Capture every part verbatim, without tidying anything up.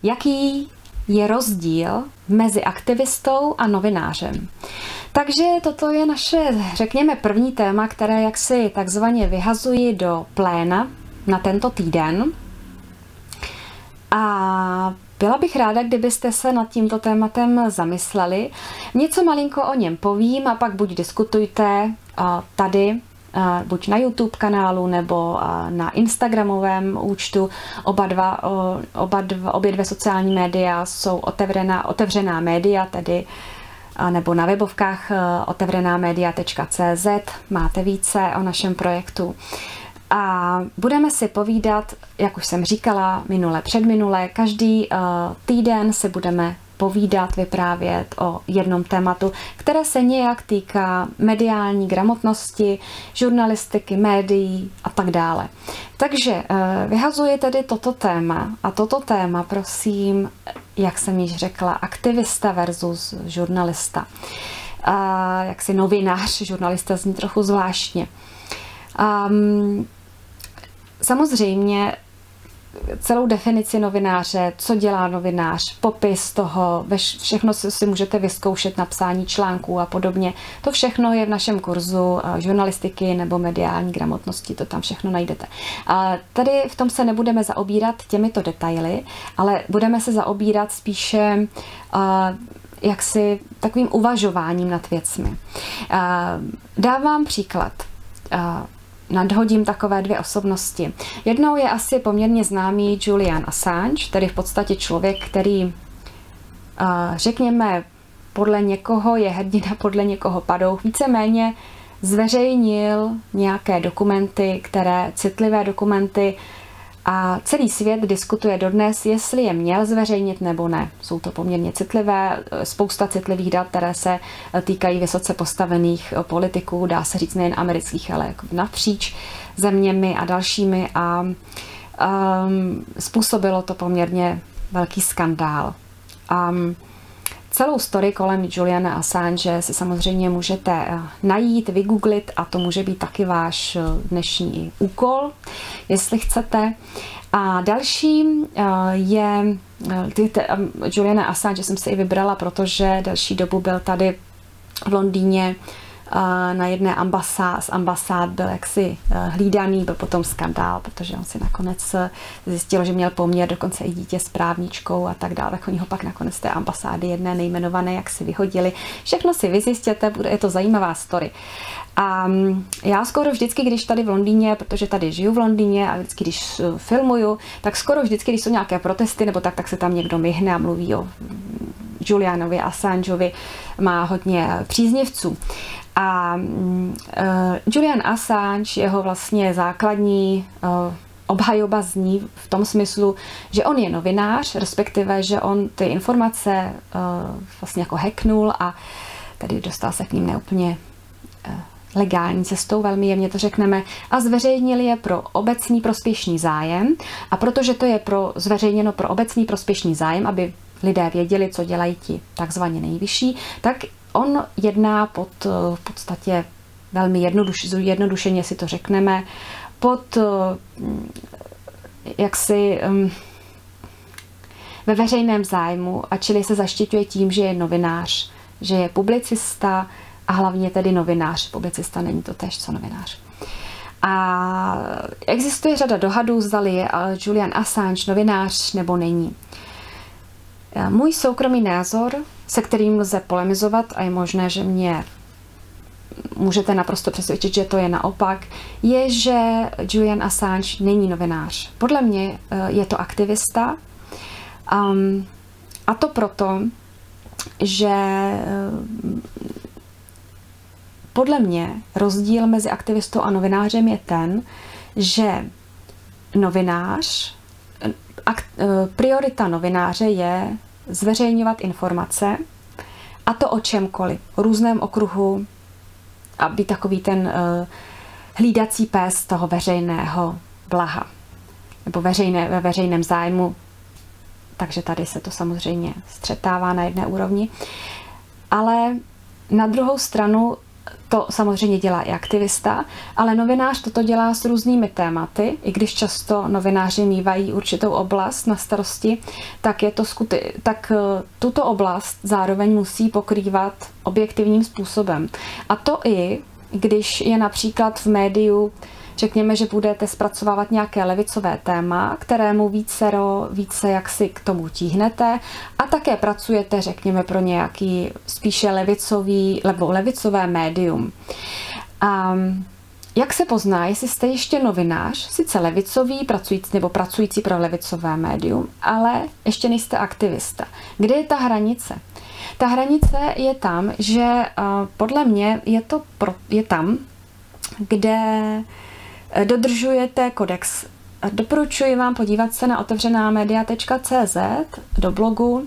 jaký je rozdíl mezi aktivistou a novinářem. Takže toto je naše, řekněme, první téma, které jaksi takzvaně vyhazuji do pléna na tento týden. A byla bych ráda, kdybyste se nad tímto tématem zamysleli. Něco malinko o něm povím a pak buď diskutujte tady, buď na YouTube kanálu nebo na Instagramovém účtu. Oba dva, oba dva, obě dvě sociální média jsou otevřená, otevřená média, tedy nebo na webovkách otevřená média tečka cé zet máte více o našem projektu. A budeme si povídat, jak už jsem říkala, minule předminule, každý uh, týden si budeme povídat, vyprávět o jednom tématu, které se nějak týká mediální gramotnosti, žurnalistiky, médií a tak dále. Takže uh, vyhazuji tedy toto téma a toto téma, prosím, jak jsem již řekla, aktivista versus žurnalista. Uh, jak si novinář, žurnalista zní trochu zvláštně. Um, samozřejmě celou definici novináře, co dělá novinář, popis toho, všechno si můžete vyzkoušet na psání článků a podobně. To všechno je v našem kurzu žurnalistiky nebo mediální gramotnosti, to tam všechno najdete. A tady v tom se nebudeme zaobírat těmito detaily, ale budeme se zaobírat spíše uh, jaksi takovým uvažováním nad věcmi. Uh, dávám příklad. Uh, Nadhodím takové dvě osobnosti. Jednou je asi poměrně známý Julian Assange, tedy v podstatě člověk, který, řekněme, podle někoho je hrdina, podle někoho padouch, víceméně zveřejnil nějaké dokumenty, které, citlivé dokumenty, a celý svět diskutuje dodnes, jestli je měl zveřejnit nebo ne. Jsou to poměrně citlivé, spousta citlivých dat, které se týkají vysoce postavených politiků, dá se říct nejen amerických, ale jako napříč zeměmi a dalšími. A um, způsobilo to poměrně velký skandál. Um, Celou story kolem Juliana Assange si samozřejmě můžete najít, vygooglit a to může být taky váš dnešní úkol, jestli chcete. A další je, Juliana Assange jsem si i vybrala, protože další dobu byl tady v Londýně na jedné ambasád, z ambasád byl jaksi hlídaný, byl potom skandál, protože on si nakonec zjistil, že měl poměr, dokonce i dítě s právničkou a tak dále, tak oni ho pak nakonec z té ambasády jedné nejmenované, jak si vyhodili. Všechno si vyzjistěte, je to zajímavá story. A já skoro vždycky, když tady v Londýně, protože tady žiju v Londýně a vždycky, když filmuju, tak skoro vždycky, když jsou nějaké protesty nebo tak, tak se tam někdo myhne a mluví o Julianovi Assangeovi, má hodně příznivců. A uh, Julian Assange, jeho vlastně základní uh, obhajoba zní v tom smyslu, že on je novinář, respektive, že on ty informace uh, vlastně jako hacknul a tady dostal se k ním neúplně uh, legální cestou, velmi jemně to řekneme, a zveřejnil je pro obecný prospěšný zájem. A protože to je pro, zveřejněno pro obecný prospěšný zájem, aby lidé věděli, co dělají ti takzvaně nejvyšší, tak on jedná pod v podstatě velmi jednoduš, jednodušeně si to řekneme, pod jaksi ve veřejném zájmu, a čili se zaštiťuje tím, že je novinář, že je publicista a hlavně tedy novinář. Publicista není to též co novinář. A existuje řada dohadů, zdali je Julian Assange novinář nebo není. Můj soukromý názor, se kterým lze polemizovat a je možné, že mě můžete naprosto přesvědčit, že to je naopak, je, že Julian Assange není novinář. Podle mě je to aktivista. Um, a to proto, že podle mě rozdíl mezi aktivistou a novinářem je ten, že novinář, priorita novináře je zveřejňovat informace, a to o čemkoliv, o různém okruhu, a být takový ten uh, hlídací pes toho veřejného blaha, nebo veřejné, ve veřejném zájmu. Takže tady se to samozřejmě střetává na jedné úrovni. Ale na druhou stranu to samozřejmě dělá i aktivista, ale novinář toto dělá s různými tématy, i když často novináři mívají určitou oblast na starosti, tak, je to skuty, tak tuto oblast zároveň musí pokrývat objektivním způsobem. A to i, když je například v médiu, řekněme, že budete zpracovávat nějaké levicové téma, kterému vícero, více jak si k tomu tíhnete a také pracujete, řekněme, pro nějaký spíše levicový nebo levicové médium. A jak se pozná, jestli jste ještě novinář, sice levicový, pracující nebo pracující pro levicové médium, ale ještě nejste aktivista. Kde je ta hranice? Ta hranice je tam, že podle mě je to pro, je tam, kde dodržujete kodex. Doporučuji vám podívat se na otevřená media tečka cé zet do blogu,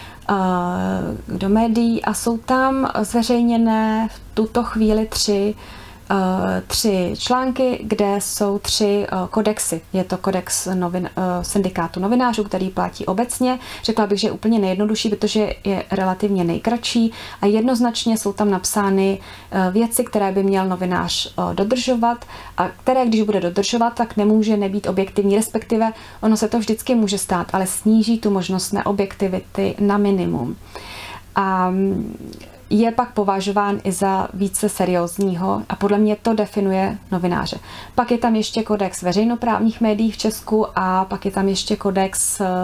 do médií a jsou tam zveřejněné v tuto chvíli tři tři články, kde jsou tři kodexy. Je to kodex novin, syndikátu novinářů, který platí obecně. Řekla bych, že je úplně nejjednodušší, protože je relativně nejkratší a jednoznačně jsou tam napsány věci, které by měl novinář dodržovat a které, když bude dodržovat, tak nemůže nebýt objektivní, respektive ono se to vždycky může stát, ale sníží tu možnost neobjektivity na minimum. A je pak považován i za více seriózního a podle mě to definuje novináře. Pak je tam ještě kodex veřejnoprávních médií v Česku a pak je tam ještě kodex uh,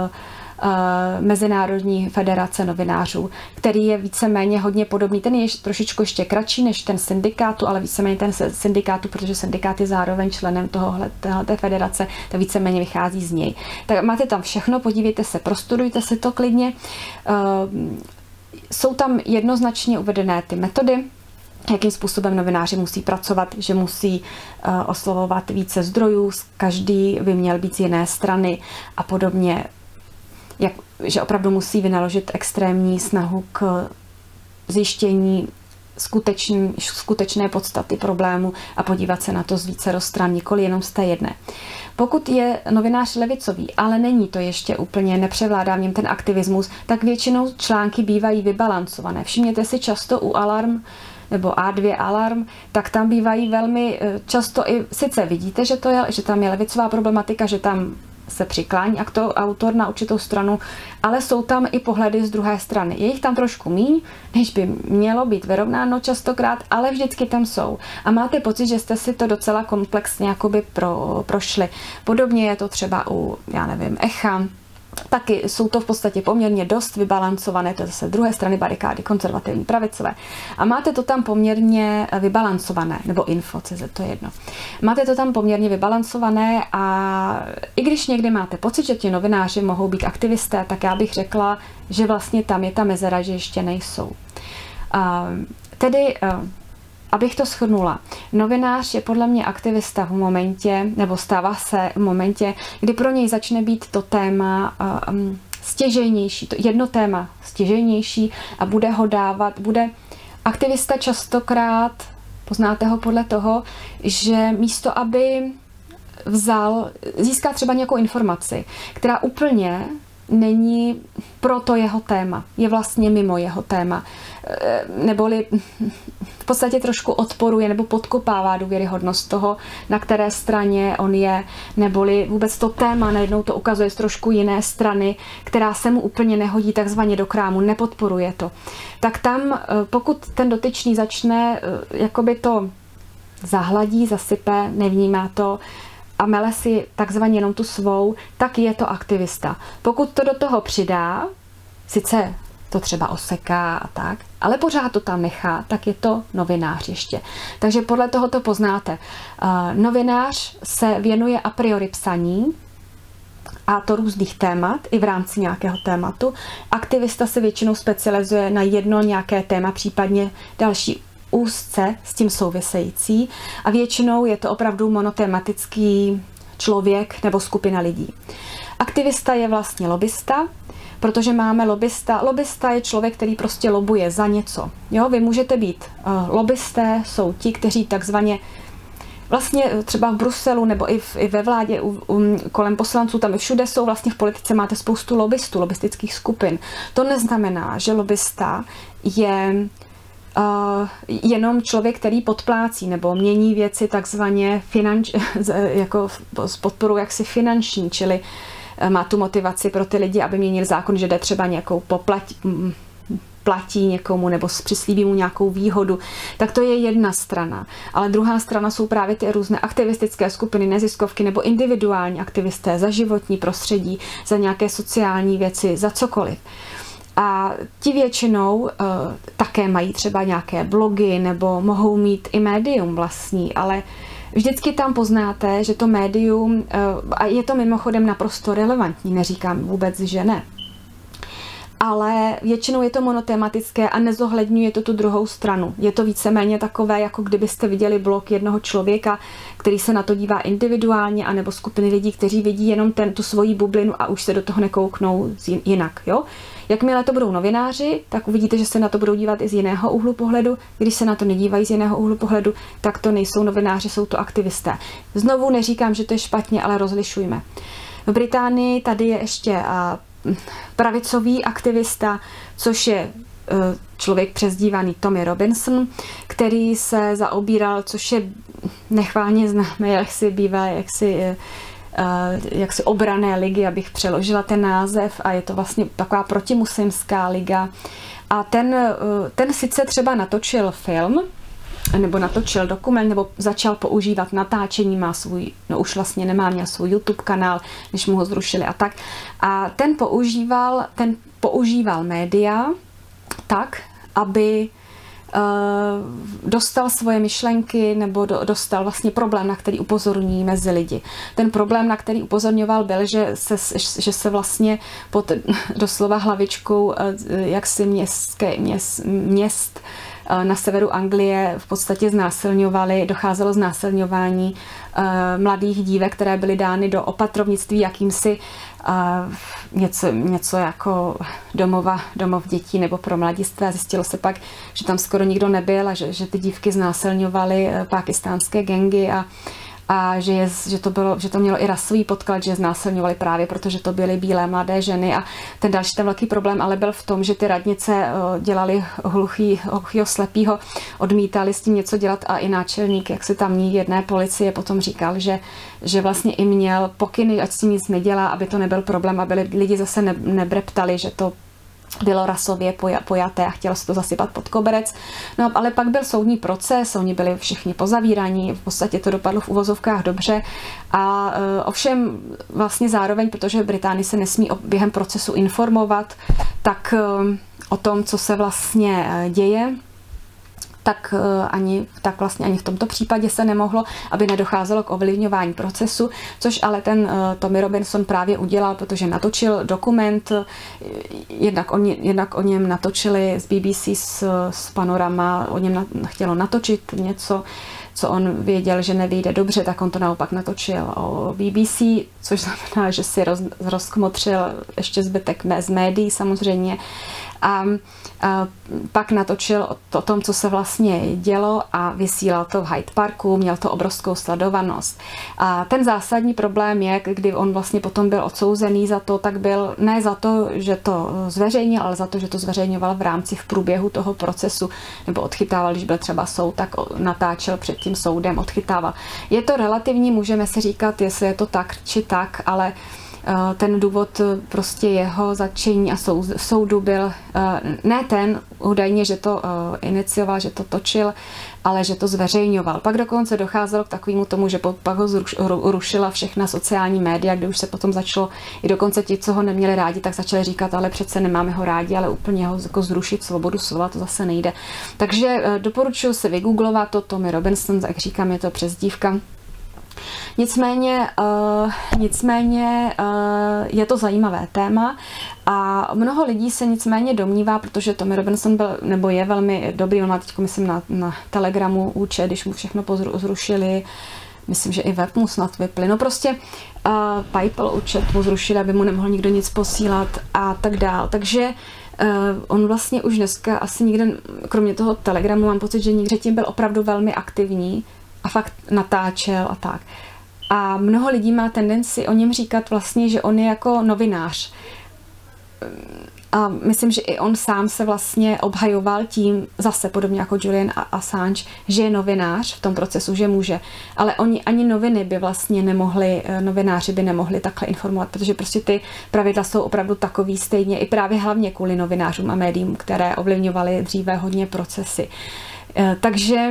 Mezinárodní federace novinářů, který je víceméně hodně podobný. Ten je trošičku ještě kratší než ten syndikátu, ale víceméně ten syndikátu, protože syndikát je zároveň členem tohohle, téhleté federace, to víceméně vychází z něj. Tak máte tam všechno, podívejte se, prostudujte si to klidně. Uh, Jsou tam jednoznačně uvedené ty metody, jakým způsobem novináři musí pracovat, že musí uh, oslovovat více zdrojů, každý by měl být z jiné strany a podobně, jak, že opravdu musí vynaložit extrémní snahu k zjištění skutečný, skutečné podstaty problému a podívat se na to z více stran, nikoli jenom z té jedné. Pokud je novinář levicový, ale není to ještě úplně, nepřevládá v něm ten aktivismus, tak většinou články bývají vybalancované. Všimněte si často u Alarm nebo á dva Alarm, tak tam bývají velmi často i, sice vidíte, že, to je, že tam je levicová problematika, že tam se přiklání autor na určitou stranu, ale jsou tam i pohledy z druhé strany. Je jich tam trošku míň, než by mělo být vyrovnáno častokrát, ale vždycky tam jsou. A máte pocit, že jste si to docela komplexně jakoby pro, prošli. Podobně je to třeba u, já nevím, Echa, taky jsou to v podstatě poměrně dost vybalancované, to je zase druhé strany barikády, konzervativní, pravicové. A máte to tam poměrně vybalancované, nebo info, cé zet, to je jedno. Máte to tam poměrně vybalancované a i když někdy máte pocit, že ti novináři mohou být aktivisté, tak já bych řekla, že vlastně tam je ta mezera, že ještě nejsou. A tedy abych to shrnula, novinář je podle mě aktivista v momentě, nebo stává se v momentě, kdy pro něj začne být to téma um, stěžejnější, to jedno téma stěžejnější a bude ho dávat, bude aktivista častokrát, poznáte ho podle toho, že místo, aby vzal, získá třeba nějakou informaci, která úplně není pro to jeho téma, je vlastně mimo jeho téma, neboli v podstatě trošku odporuje nebo podkopává důvěryhodnost toho, na které straně on je, neboli vůbec to téma najednou to ukazuje z trošku jiné strany, která se mu úplně nehodí takzvaně do krámu, nepodporuje to. Tak tam, pokud ten dotyčný začne jakoby to zahladí, zasype, nevnímá to, a mele si takzvaně jenom tu svou, tak je to aktivista. Pokud to do toho přidá, sice to třeba oseká a tak, ale pořád to tam nechá, tak je to novinář ještě. Takže podle toho to poznáte. Uh, novinář se věnuje a priori psaní, a to různých témat, i v rámci nějakého tématu. Aktivista se většinou specializuje na jedno nějaké téma, případně další úzce s tím související a většinou je to opravdu monotematický člověk nebo skupina lidí. Aktivista je vlastně lobista, protože máme lobista. Lobista je člověk, který prostě lobuje za něco. Jo, vy můžete být uh, lobbysté, jsou ti, kteří takzvaně vlastně třeba v Bruselu nebo i, v, i ve vládě u, um, kolem poslanců, tam i všude jsou vlastně v politice, máte spoustu lobbystů, lobbystických skupin. To neznamená, že lobbysta je uh, jenom člověk, který podplácí nebo mění věci takzvaně finanč, jako s podporou jaksi finanční, čili má tu motivaci pro ty lidi, aby měnil zákon, že jde třeba nějakou poplatí, platí někomu nebo přislíbí mu nějakou výhodu, tak to je jedna strana. Ale druhá strana jsou právě ty různé aktivistické skupiny, neziskovky nebo individuální aktivisté za životní prostředí, za nějaké sociální věci, za cokoliv. A ti většinou uh, také mají třeba nějaké blogy nebo mohou mít i médium vlastní, ale vždycky tam poznáte, že to médium, uh, a je to mimochodem naprosto relevantní, neříkám vůbec, že ne, ale většinou je to monotematické a nezohledňuje to tu druhou stranu. Je to víceméně takové, jako kdybyste viděli blog jednoho člověka, který se na to dívá individuálně, anebo skupiny lidí, kteří vidí jenom ten, tu svoji bublinu a už se do toho nekouknou jinak. Jo? Jakmile to budou novináři, tak uvidíte, že se na to budou dívat i z jiného úhlu pohledu. Když se na to nedívají z jiného úhlu pohledu, tak to nejsou novináři, jsou to aktivisté. Znovu neříkám, že to je špatně, ale rozlišujme. V Británii tady je ještě pravicový aktivista, což je člověk přezdívaný Tommy Robinson, který se zaobíral, což je nechválně známé, jak si bývá, jak si, jak si obrané ligy, abych přeložila ten název, a je to vlastně taková protimuslimská liga. A ten, ten sice třeba natočil film, nebo natočil dokument, nebo začal používat natáčení, má svůj, no už vlastně nemá, měl svůj YouTube kanál, než mu ho zrušili a tak. A ten používal, ten používal média tak, aby uh, dostal svoje myšlenky, nebo do, dostal vlastně problém, na který upozorní mezi lidi. Ten problém, na který upozorňoval, byl, že se, že se vlastně pod doslova hlavičkou uh, jaksi městské, měst, měst na severu Anglie v podstatě znásilňovali, docházelo znásilňování uh, mladých dívek, které byly dány do opatrovnictví jakýmsi uh, něco, něco jako domova, domov dětí nebo pro mladistvé. Zjistilo se pak, že tam skoro nikdo nebyl a že, že ty dívky znásilňovaly uh, pákistánské gangy a a že, je, že, to bylo, že to mělo i rasový podklad, že znásilňovali právě, protože to byly bílé mladé ženy. A ten další ten velký problém ale byl v tom, že ty radnice dělali hluchý, hluchýho slepýho, odmítali s tím něco dělat, a i náčelník, jak se tamní jedné policie potom říkal, že, že vlastně i měl pokyny, ať s tím nic nedělá, aby to nebyl problém, aby lidi zase ne, nebreptali, že to bylo rasově pojaté a chtělo se to zasypat pod koberec. No, ale pak byl soudní proces, oni byli všichni pozavíraní, v podstatě to dopadlo v uvozovkách dobře. A e, ovšem vlastně zároveň, protože v Británii se nesmí během procesu informovat, tak e, o tom, co se vlastně děje, tak ani, tak vlastně ani v tomto případě se nemohlo, aby nedocházelo k ovlivňování procesu, což ale ten Tommy Robinson právě udělal, protože natočil dokument, jednak o, ně, jednak o něm natočili z B B C z, z Panorama, o něm na, chtělo natočit něco, co on věděl, že nevyjde dobře, tak on to naopak natočil o B B C, což znamená, že si roz, rozkmotřil ještě zbytek z médií samozřejmě. A, a pak natočil o, o tom, co se vlastně dělo, a vysílal to v Hyde Parku, měl to obrovskou sledovanost. A ten zásadní problém je, kdy on vlastně potom byl odsouzený za to, tak byl ne za to, že to zveřejnil, ale za to, že to zveřejňoval v rámci v průběhu toho procesu, nebo odchytával, když byl třeba soud, tak natáčel před tím soudem, odchytával. Je to relativní, můžeme si říkat, jestli je to tak či tak, ale ten důvod prostě jeho zatčení a soudu byl ne ten údajně, že to inicioval, že to točil, ale že to zveřejňoval. Pak dokonce docházelo k takovému tomu, že pak ho rušila všechna sociální média, kde už se potom začalo, i dokonce ti, co ho neměli rádi, tak začali říkat, ale přece nemáme ho rádi, ale úplně ho jako zrušit, svobodu slova, to zase nejde. Takže doporučuji si vygooglovat to, Tommy Robinson, jak říkám, je to přezdívka. Nicméně, uh, nicméně uh, je to zajímavé téma a mnoho lidí se nicméně domnívá, protože Tommy Robinson byl, nebo je velmi dobrý, on má teď, myslím, na, na Telegramu účet, když mu všechno zrušili, myslím, že i web mu snad vyply. No prostě uh, PayPal účet mu zrušili, aby mu nemohl nikdo nic posílat a tak dál. Takže uh, on vlastně už dneska asi nikde, kromě toho Telegramu, mám pocit, že nikde tím byl opravdu velmi aktivní a fakt natáčel a tak. A mnoho lidí má tendenci o něm říkat vlastně, že on je jako novinář. a myslím, že i on sám se vlastně obhajoval tím, zase podobně jako Julian Assange, že je novinář v tom procesu, že může. Ale oni ani noviny by vlastně nemohli, novináři by nemohli takhle informovat, protože prostě ty pravidla jsou opravdu takový stejně, i právě hlavně kvůli novinářům a médiím, které ovlivňovaly dříve hodně procesy. Takže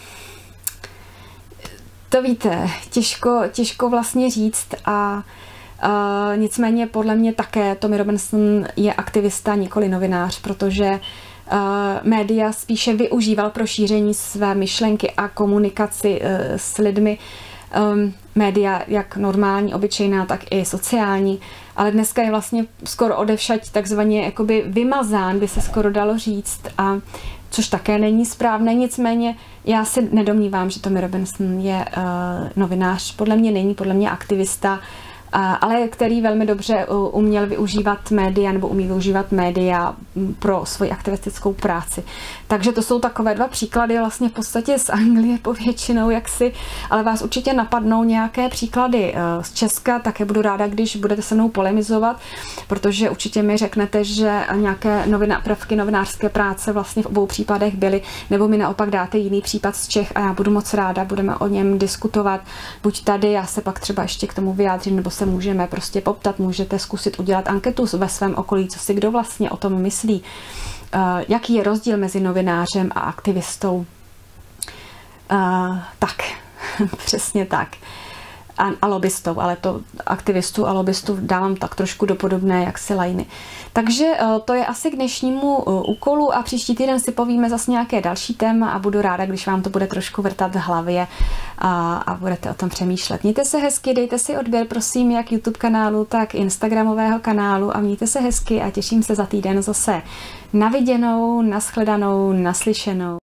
to víte, těžko, těžko vlastně říct a Uh, nicméně podle mě také Tommy Robinson je aktivista, nikoli novinář, protože uh, média spíše využíval pro šíření své myšlenky a komunikaci uh, s lidmi. Um, média jak normální, obyčejná, tak i sociální, ale dneska je vlastně skoro odevšať takzvaně jakoby vymazán, by se skoro dalo říct, a což také není správné, nicméně já si nedomnívám, že Tommy Robinson je uh, novinář, podle mě není, podle mě aktivista, ale který velmi dobře uměl využívat média nebo umí využívat média pro svoji aktivistickou práci. Takže to jsou takové dva příklady vlastně v podstatě z Anglie povětšinou jaksi, ale vás určitě napadnou nějaké příklady z Česka, také budu ráda, když budete se mnou polemizovat, protože určitě mi řeknete, že nějaké novina, prvky novinářské práce vlastně v obou případech byly, nebo mi naopak dáte jiný případ z Čech a já budu moc ráda, budeme o něm diskutovat, buď tady, já se pak třeba ještě k tomu vyjádřím, nebo se můžeme prostě poptat, můžete zkusit udělat anketu ve svém okolí, co si kdo vlastně o tom myslí, uh, jaký je rozdíl mezi novinářem a aktivistou. Uh, tak, přesně tak. A, a lobbystou, ale to aktivistů a lobbystů dávám tak trošku do podobné jaksi lajny. Takže to je asi k dnešnímu úkolu a příští týden si povíme zase nějaké další téma a budu ráda, když vám to bude trošku vrtat v hlavě a, a budete o tom přemýšlet. Mějte se hezky, dejte si odběr, prosím, jak YouTube kanálu, tak Instagramového kanálu a mějte se hezky a těším se za týden zase na viděnou, nashledanou, naslyšenou.